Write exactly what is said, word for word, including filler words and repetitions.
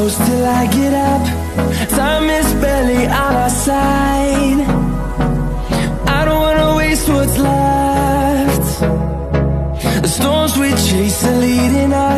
close till I get up. Time is barely on our side. I don't wanna waste what's left. The storms we chase are leading us.